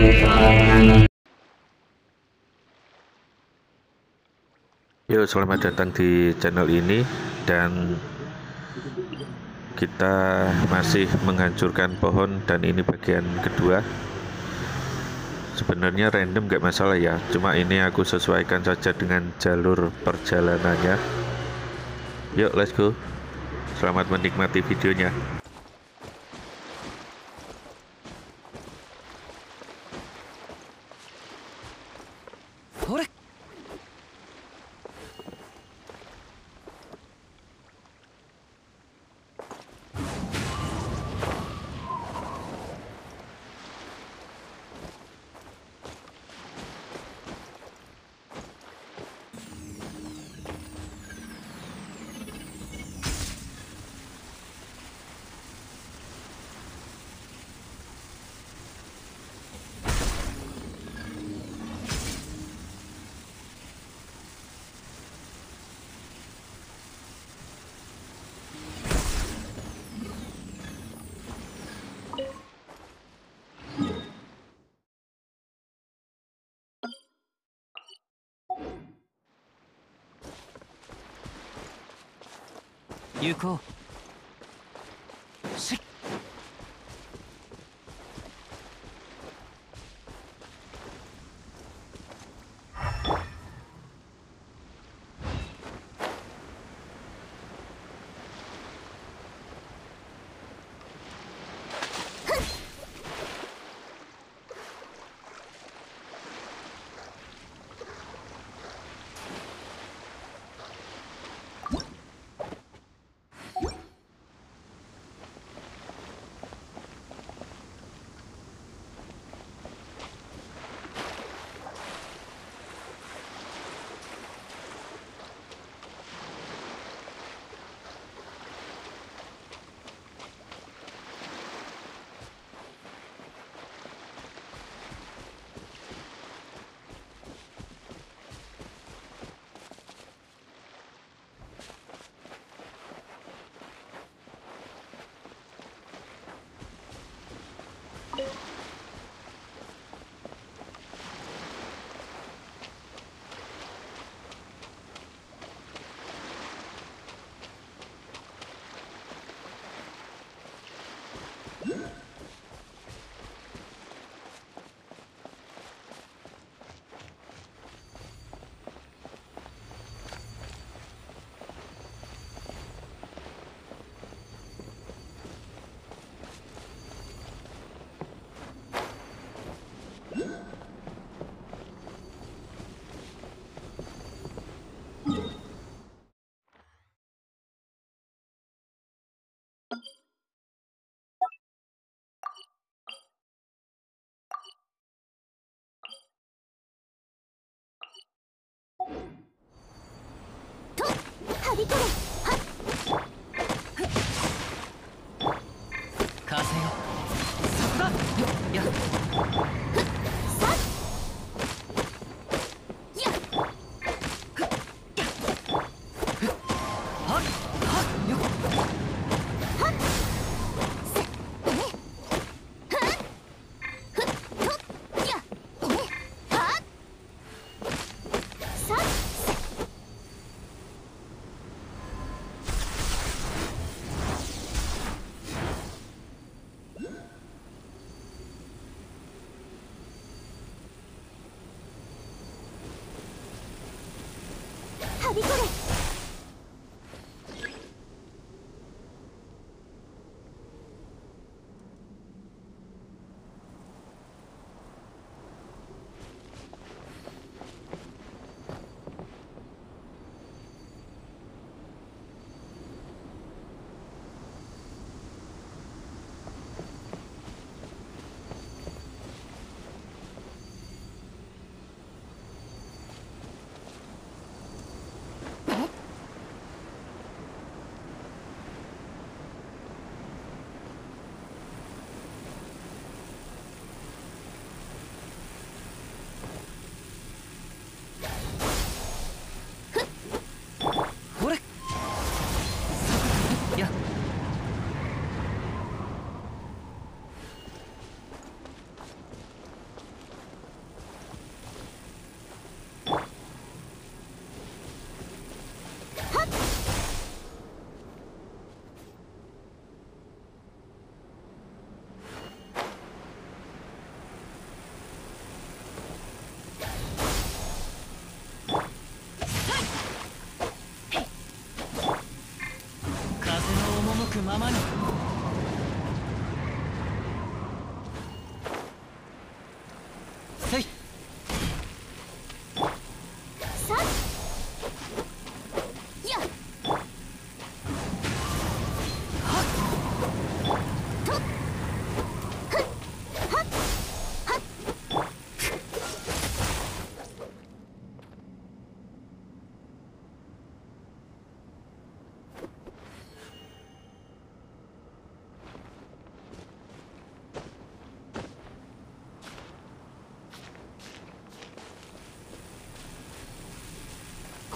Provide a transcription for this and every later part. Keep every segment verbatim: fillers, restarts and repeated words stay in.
Yo, selamat datang di channel ini, dan kita masih menghancurkan pohon, dan ini bagian kedua. Sebenarnya random gak masalah ya, cuma ini aku sesuaikan saja dengan jalur perjalanannya. Yuk, let's go. Selamat menikmati videonya. Yuko. Shit.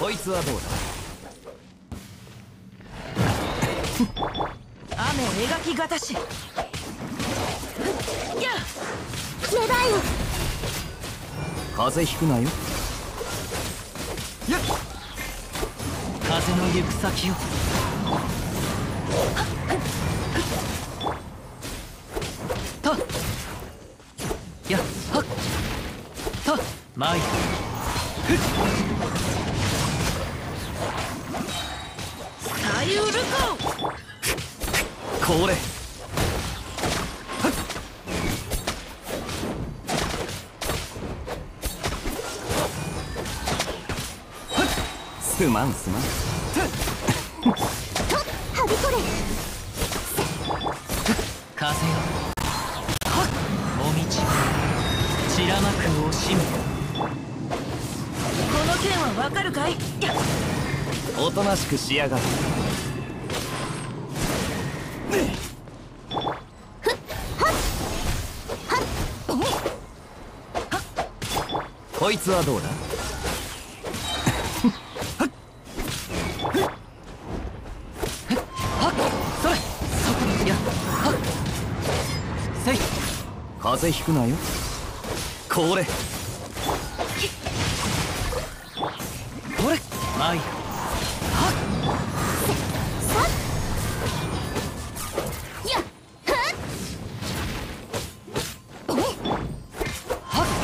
こいつはどうだ。 雨描きがたし。や願いを。 風邪ひくなよ。やっ風の行く先を。たやっはっ。たまいふっ。さゆるか。 これすまんすまん。 とはびこれ。 風よはっ。もみち散らまく惜しむ。この剣はわかるかい。やっおとなしくしやがる。こいつはどうだ。 はっそれそこやっはっ。せい風邪ひくなよ。これこれまいはっ。 さっやっはっ。 はっ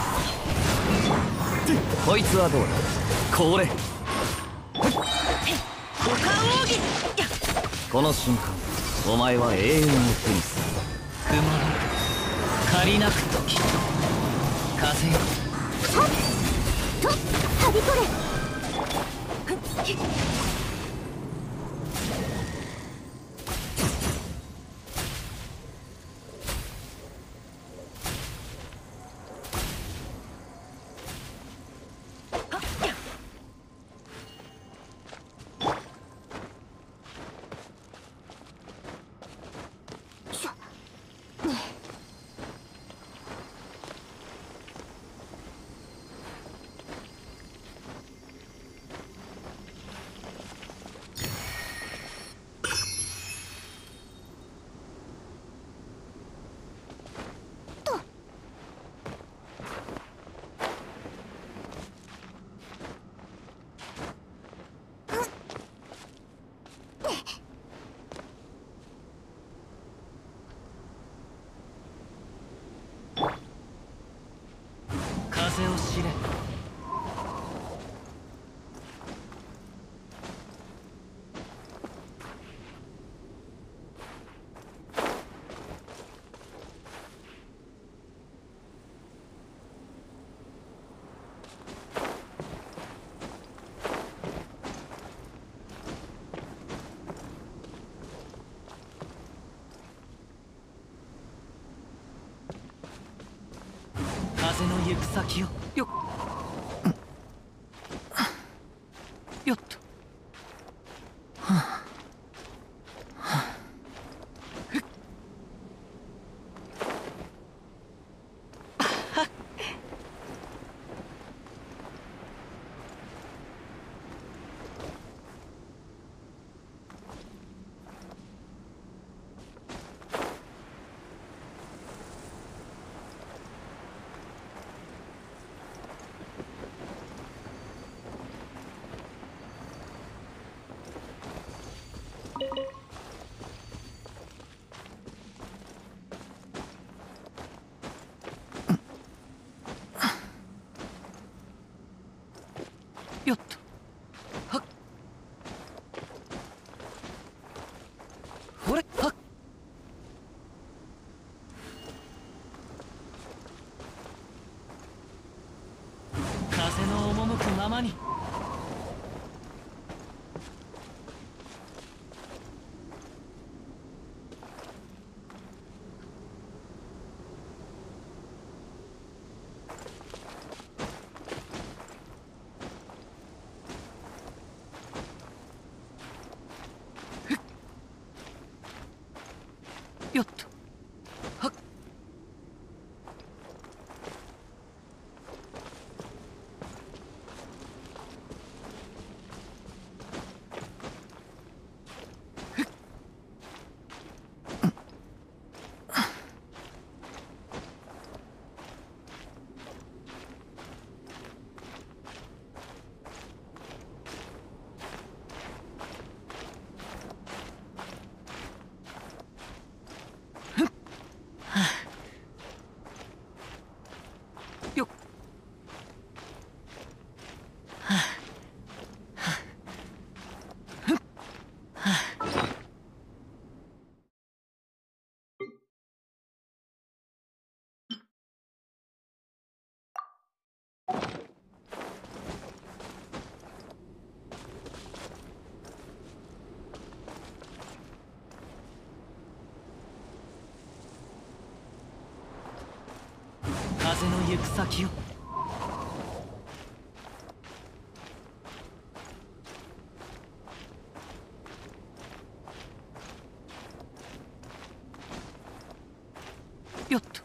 こいつはどうだ。これ五感奥義。やっこの瞬間お前は永遠を手にする。 曇り借りなく時風よはっとはびこれ。 風を知れ。風の行く先をよっよっと。 風の行く先を。よっと。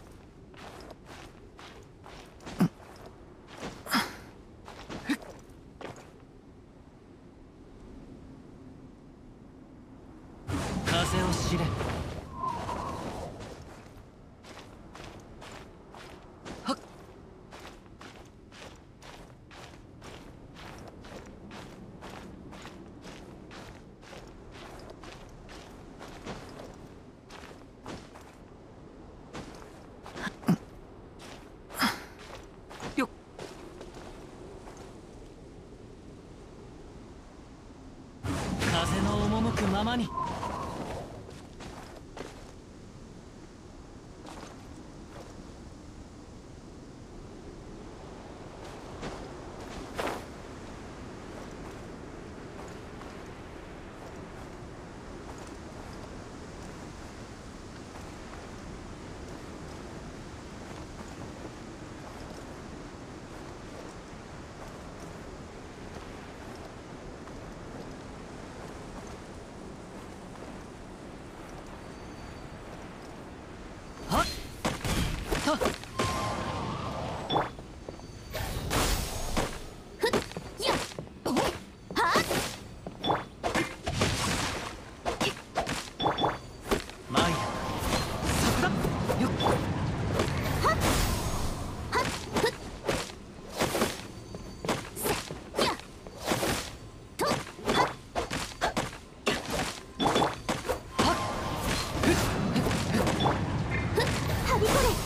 風を知れ。はっ。よっ。風の赴くままに。はっ。はっ。マイヤそこだ。よっ。はっ。はっ。ふっ。せやとはっ。はっ。ふっ。 はびこれ。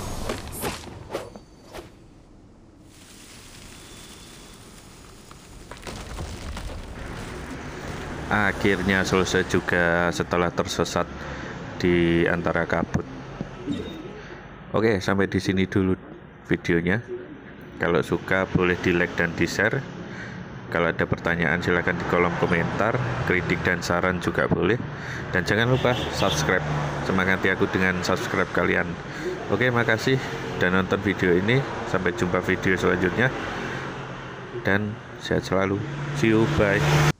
Akhirnya selesai juga setelah tersesat di antara kabut. Oke, sampai di sini dulu videonya. Kalau suka boleh di like dan di share. Kalau ada pertanyaan silahkan di kolom komentar. Kritik dan saran juga boleh. Dan jangan lupa subscribe. Semangati aku dengan subscribe kalian. Oke, makasih dan nonton video ini. Sampai jumpa video selanjutnya. Dan sehat selalu. See you, bye.